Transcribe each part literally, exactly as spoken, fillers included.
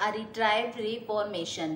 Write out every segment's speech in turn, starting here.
A Retrieved Reformation,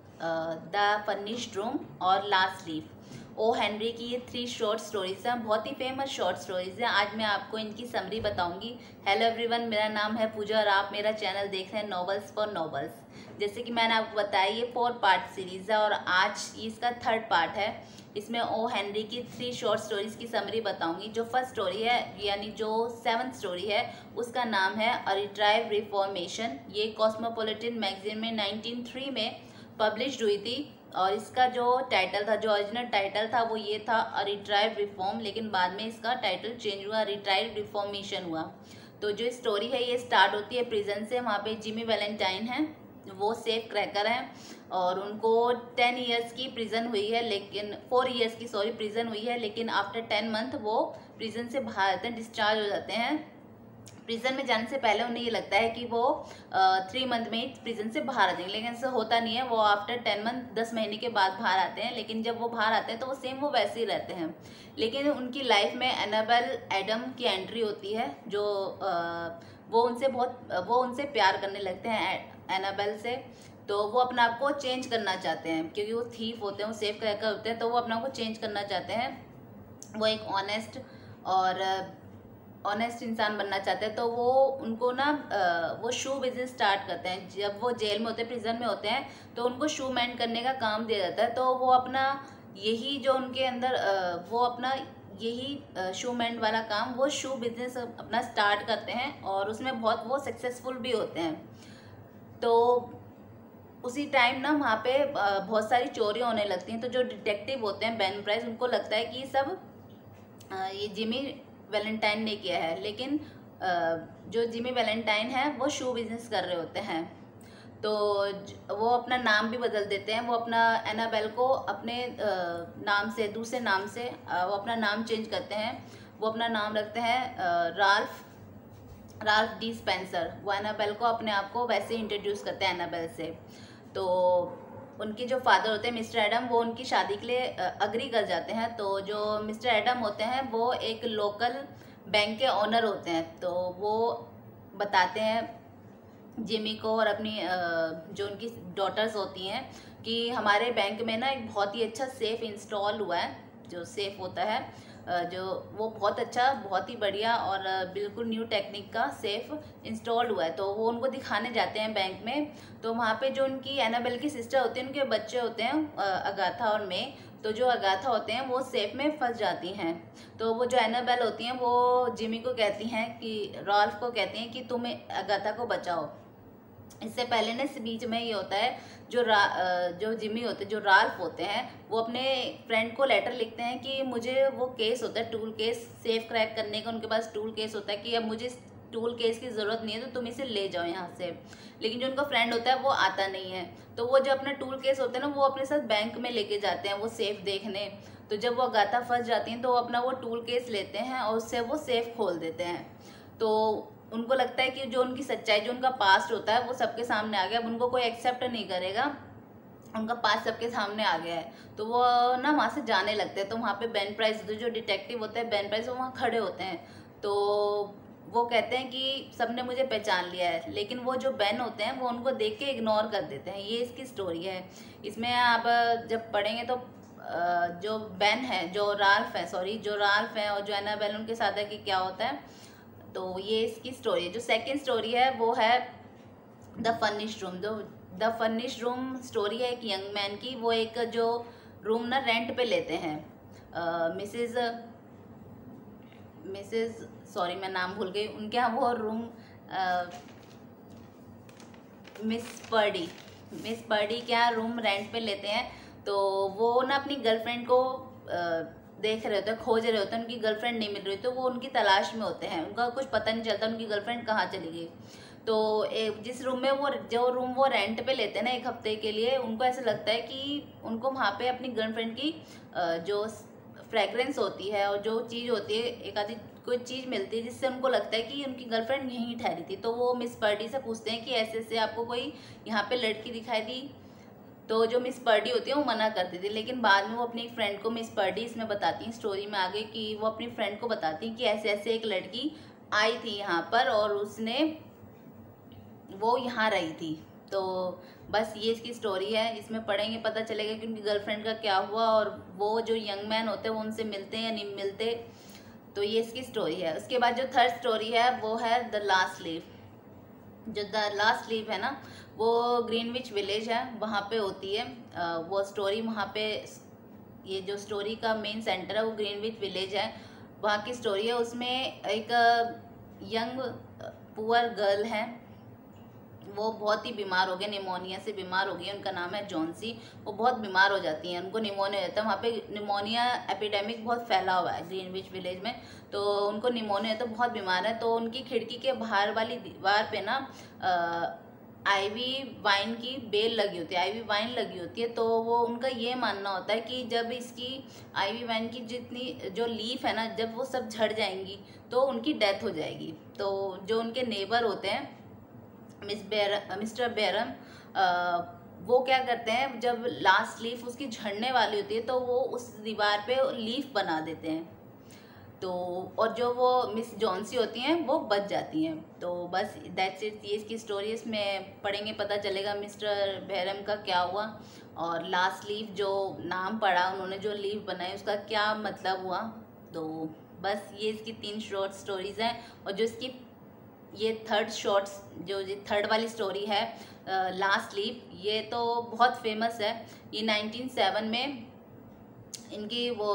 the furnished room और last leaf. O Henry की ये three short stories हैं, बहुत ही फेमस शॉर्ट स्टोरीज हैं। आज मैं आपको इनकी समरी बताऊंगी। हेलो एवरीवन, मेरा नाम है पूजा और आप मेरा चैनल देख रहे हैं नॉवेल्स फॉर नॉवेल्स। जैसे कि मैंने आपको बताया ये फोर पार्ट सीरीज है और आज इसका थर्ड पार्ट है। इसमें ओ हेनरी की थ्री शॉर्ट स्टोरीज की समरी बताऊंगी। जो फर्स्ट स्टोरी है यानी जो सेवंथ स्टोरी है उसका नाम है अ रिट्राइव रिफॉर्मेशन। ये कॉस्मोपॉलिटन मैगजीन में नाइनटीन थ्री में पब्लिश हुई थी और इसका जो टाइटल था, जो ओरिजिनल टाइटल था वो ये था अ रिट्राइव रिफॉर्म, लेकिन बाद में इसका टाइटल चेंज हुआ, रिट्राइव रिफॉर्मेशन हुआ। तो जो स्टोरी है ये स्टार्ट होती है प्रिजन से। वहाँ पे जिमी वैलेंटाइन है, वो सेफ क्रैकर हैं और उनको टेन इयर्स की प्रिजन हुई है, लेकिन फोर इयर्स की सॉरी प्रिजन हुई है, लेकिन आफ्टर टेन मंथ वो प्रिजन से बाहर आते हैं, डिस्चार्ज हो जाते हैं। प्रिजन में जाने से पहले उन्हें ये लगता है कि वो थ्री मंथ में ही प्रिजन से बाहर आ जाएंगे, लेकिन ऐसा होता नहीं है। वो आफ्टर टेन मंथ दस महीने के बाद बाहर आते हैं, लेकिन जब वो बाहर आते हैं तो वो सेम वो वैसे ही रहते हैं। लेकिन उनकी लाइफ में एनाबेल एडम की एंट्री होती है, जो आ, वो उनसे बहुत वो उनसे प्यार करने लगते हैं एनाबेल से। तो वो अपना आप को चेंज करना चाहते हैं, क्योंकि वो थीफ होते हैं, वो सेफ क्रैकर होते हैं, तो वो अपना को चेंज करना चाहते हैं। वो एक ऑनेस्ट और ऑनेस्ट इंसान बनना चाहते हैं। तो वो उनको ना वो शू बिजनेस स्टार्ट करते हैं। जब वो जेल में होते हैं, प्रिजन में होते हैं, तो उनको शू मेंट करने का काम दिया जाता है। तो वो अपना यही जो उनके अंदर वो अपना यही शू मेंट वाला काम, वो शू बिजनेस अपना स्टार्ट करते हैं और उसमें बहुत वो सक्सेसफुल भी होते हैं। तो उसी टाइम ना वहाँ पे बहुत सारी चोरियाँ होने लगती हैं। तो जो डिटेक्टिव होते हैं बेन प्राइस, उनको लगता है कि सब ये जिमी वैलेंटाइन ने किया है, लेकिन जो जिमी वैलेंटाइन है वो शू बिजनेस कर रहे होते हैं। तो वो अपना नाम भी बदल देते हैं। वो अपना एनाबेल को अपने नाम से, दूसरे नाम से वो अपना नाम चेंज करते हैं। वो अपना नाम रखते हैं राल्फ राल्फ डी स्पेंसर। वो एनाबेल को अपने आप को वैसे इंट्रोड्यूस करते हैं एनाबेल से। तो उनके जो फादर होते हैं मिस्टर एडम, वो उनकी शादी के लिए अग्री कर जाते हैं। तो जो मिस्टर एडम होते हैं वो एक लोकल बैंक के ओनर होते हैं। तो वो बताते हैं जिमी को और अपनी जो उनकी डॉटर्स होती हैं कि हमारे बैंक में ना एक बहुत ही अच्छा सेफ इंस्टॉल हुआ है। जो सेफ होता है जो वो बहुत अच्छा, बहुत ही बढ़िया और बिल्कुल न्यू टेक्निक का सेफ इंस्टॉल हुआ है। तो वो उनको दिखाने जाते हैं बैंक में। तो वहाँ पे जो उनकी एनाबेल की सिस्टर होती है, उनके बच्चे होते हैं अगाथा और मे। तो जो अगाथा होते हैं वो सेफ में फंस जाती हैं। तो वो जो एनाबेल होती हैं वो जिमी को कहती हैं कि रॉल्फ को कहती हैं कि तुम अगाथा को बचाओ। इससे पहले ना इस बीच में ये होता है, जो रा जो जिमी होते हैं, जो राल्फ होते हैं, वो अपने फ्रेंड को लेटर लिखते हैं कि मुझे वो केस होता है टूल केस सेफ क्रैक करने का, उनके पास टूल केस होता है कि अब मुझे टूल केस की ज़रूरत नहीं है, तो तुम इसे ले जाओ यहाँ से। लेकिन जो उनका फ्रेंड होता है वो आता नहीं है। तो वो जो अपना टूल केस होता है ना, वो अपने साथ बैंक में लेके जाते हैं वो सेफ देखने। तो जब वो अगाथा फंस जाती हैं तो वो अपना वो टूल केस लेते हैं और उससे वो सेफ खोल देते हैं। तो उनको लगता है कि जो उनकी सच्चाई, जो उनका पास्ट होता है वो सबके सामने आ गया। अब उनको कोई एक्सेप्ट नहीं करेगा, उनका पास्ट सबके सामने आ गया है। तो वो ना वहाँ से जाने लगते हैं। तो वहाँ पे बेन प्राइस, जो डिटेक्टिव होते हैं बेन प्राइस, वो वहाँ खड़े होते हैं। तो वो कहते हैं कि सबने मुझे पहचान लिया है, लेकिन वो जो बेन होते हैं वो उनको देख के इग्नोर कर देते हैं। ये इसकी स्टोरी है। इसमें आप जब पढ़ेंगे तो जो बेन है, जो राल्फ है सॉरी जो राल्फ है और जो एनाबेल, उनके साथ है कि क्या होता है। तो ये इसकी स्टोरी है। जो सेकंड स्टोरी है वो है द फर्निश्ड रूम। जो द फर्निश्ड रूम स्टोरी है एक यंग मैन की। वो एक जो रूम ना रेंट पे लेते हैं, मिसेज मिसेज सॉरी मैं नाम भूल गई उनके यहाँ। वो room miss Purdy miss Purdy क्या रूम रेंट पे लेते हैं। तो वो ना अपनी गर्लफ्रेंड को आ, देख रहे होते हैं, खोज रहे होते हैं। उनकी गर्लफ्रेंड नहीं मिल रही, तो वो उनकी तलाश में होते हैं। उनका कुछ पता नहीं चलता उनकी गर्लफ्रेंड कहाँ चली गई। तो एक जिस रूम में वो जो रूम वो रेंट पे लेते हैं ना एक हफ्ते के लिए, उनको ऐसा लगता है कि उनको वहाँ पे अपनी गर्लफ्रेंड की जो फ्रेगरेंस होती है और जो चीज़ होती है, एक आधी कोई चीज़ मिलती है जिससे उनको लगता है कि उनकी गर्लफ्रेंड यहीं ठहरी थी। तो वो मिस पर्डी से पूछते हैं कि ऐसे ऐसे आपको कोई यहाँ पे लड़की दिखाई दी। तो जो मिस पर्डी होती है वो मना करती थी, लेकिन बाद में वो अपनी फ्रेंड को, मिस पर्डी इसमें बताती हैं स्टोरी में आगे, कि वो अपनी फ्रेंड को बताती हैं कि ऐसे ऐसे एक लड़की आई थी यहाँ पर और उसने वो यहाँ रही थी। तो बस ये इसकी स्टोरी है, इसमें पढ़ेंगे पता चलेगा कि उनकी गर्लफ्रेंड का क्या हुआ और वो जो यंग मैन होते हैं वो उनसे मिलते हैं या नहीं मिलते। तो ये इसकी स्टोरी है। उसके बाद जो थर्ड स्टोरी है वो है द लास्ट लीफ। जो द लास्ट लीफ है ना, वो ग्रीनविच विलेज है, वहाँ पे होती है वो स्टोरी। वहाँ पे ये जो स्टोरी का मेन सेंटर है वो ग्रीनविच विलेज है, वहाँ की स्टोरी है। उसमें एक यंग पुअर गर्ल है, वो बहुत ही बीमार हो गए, निमोनिया से बीमार हो गई। उनका नाम है जॉन्सी। वो बहुत बीमार हो जाती हैं, उनको निमोनिया हो जाता है। वहाँ पे निमोनिया एपिडेमिक बहुत फैला हुआ है ग्रीनविच विलेज में, तो उनको निमोनिया तो बहुत बीमार है। तो उनकी खिड़की के बाहर वाली दीवार पे ना आईवी वाइन की बेल लगी होती है, आईवी वाइन लगी होती है। तो वो उनका ये मानना होता है कि जब इसकी आईवी वाइन की जितनी जो लीफ है ना, जब वो सब झड़ जाएंगी तो उनकी डेथ हो जाएगी। तो जो उनके नेबर होते हैं मिस बेर मिस्टर बेरम, वो क्या करते हैं, जब लास्ट लीफ उसकी झड़ने वाली होती है तो वो उस दीवार पे लीफ बना देते हैं। तो और जो वो मिस जॉन्सी होती हैं वो बच जाती हैं। तो बस दैट्स इट, ये इसकी स्टोरी। इसमें पढ़ेंगे पता चलेगा मिस्टर बेरम का क्या हुआ, और लास्ट लीफ जो नाम पड़ा उन्होंने, जो लीफ बनाई उसका क्या मतलब हुआ। तो बस ये इसकी तीन शॉर्ट स्टोरीज़ हैं। और जो इसकी ये थर्ड शॉर्ट्स जो ये थर्ड वाली स्टोरी है लास्ट लीफ, ये तो बहुत फेमस है। ये नाइनटीन सेवन में इनकी वो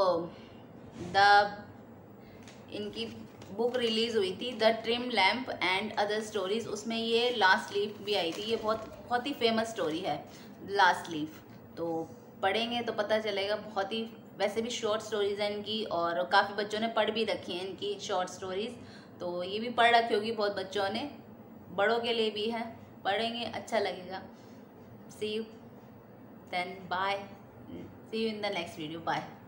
द इनकी बुक रिलीज़ हुई थी, the trim lamp and other stories. उसमें ये लास्ट लीफ भी आई थी। ये बहुत बहुत ही फेमस स्टोरी है लास्ट लीफ। तो पढ़ेंगे तो पता चलेगा। बहुत ही वैसे भी शॉर्ट स्टोरीज़ हैं इनकी, और काफ़ी बच्चों ने पढ़ भी रखी हैं इनकी शॉर्ट स्टोरीज़। तो ये भी पढ़ रखी होगी बहुत बच्चों ने, बड़ों के लिए भी है। पढ़ेंगे, अच्छा लगेगा। See you then, bye. See you in the next video, bye.